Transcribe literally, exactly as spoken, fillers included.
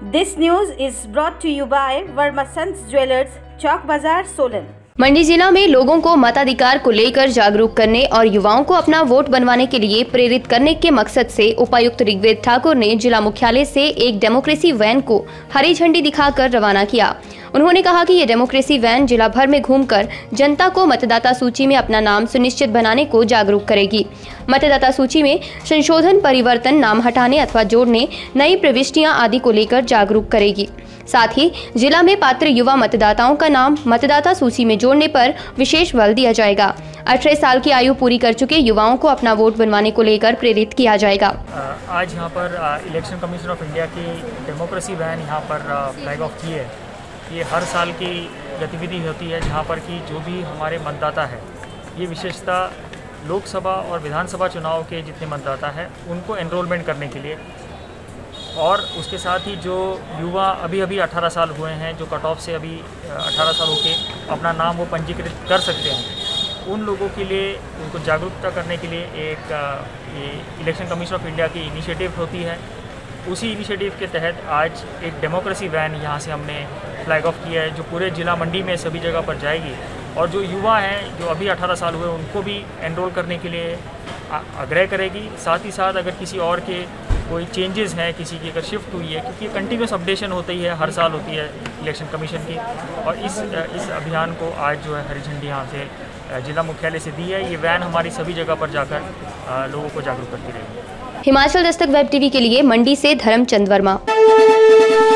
This news is brought to you by Verma Sons Jewelers, चौक बाजार, सोलन। मंडी जिला में लोगों को मताधिकार को लेकर जागरूक करने और युवाओं को अपना वोट बनवाने के लिए प्रेरित करने के मकसद से उपायुक्त ऋग्वेद ठाकुर ने जिला मुख्यालय से एक डेमोक्रेसी वैन को हरी झंडी दिखाकर रवाना किया। उन्होंने कहा कि ये डेमोक्रेसी वैन जिला भर में घूमकर जनता को मतदाता सूची में अपना नाम सुनिश्चित बनाने को जागरूक करेगी। मतदाता सूची में संशोधन, परिवर्तन, नाम हटाने अथवा जोड़ने, नई प्रविष्टियां आदि को लेकर जागरूक करेगी। साथ ही जिला में पात्र युवा मतदाताओं का नाम मतदाता सूची में जोड़ने पर विशेष बल दिया जाएगा। अठारह साल की आयु पूरी कर चुके युवाओं को अपना वोट बनवाने को लेकर प्रेरित किया जाएगा। आज यहाँ पर इलेक्शन कमीशन ऑफ इंडिया की डेमोक्रेसी वैन यहाँ पर फ्लैग ऑफ की है। ये हर साल की गतिविधि होती है जहाँ पर कि जो भी हमारे मतदाता है, ये विशेषता लोकसभा और विधानसभा चुनाव के जितने मतदाता हैं उनको एनरोलमेंट करने के लिए, और उसके साथ ही जो युवा अभी अभी अठारह साल हुए हैं, जो कट ऑफ से अभी अठारह साल होके अपना नाम वो पंजीकृत कर सकते हैं, उन लोगों के लिए उनको जागरूकता करने के लिए एक ये इलेक्शन कमीशन ऑफ इंडिया की इनिशिएटिव होती है। उसी इनिशिएटिव के तहत आज एक डेमोक्रेसी वैन यहाँ से हमने फ्लैग ऑफ किया है, जो पूरे जिला मंडी में सभी जगह पर जाएगी, और जो युवा हैं जो अभी अठारह साल हुए उनको भी एनरोल करने के लिए आग्रह करेगी। साथ ही साथ अगर किसी और के कोई चेंजेस हैं, किसी की अगर शिफ्ट हुई है, क्योंकि कंटिन्यूस अपडेशन होती ही है, हर साल होती है इलेक्शन कमीशन की, और इस इस अभियान को आज जो है हरी झंडी यहाँ से जिला मुख्यालय से दी है। ये वैन हमारी सभी जगह पर जाकर लोगों को जागरूक करती रहेगी। हिमाचल दस्तक वेब टीवी के लिए मंडी से धर्मचंद वर्मा।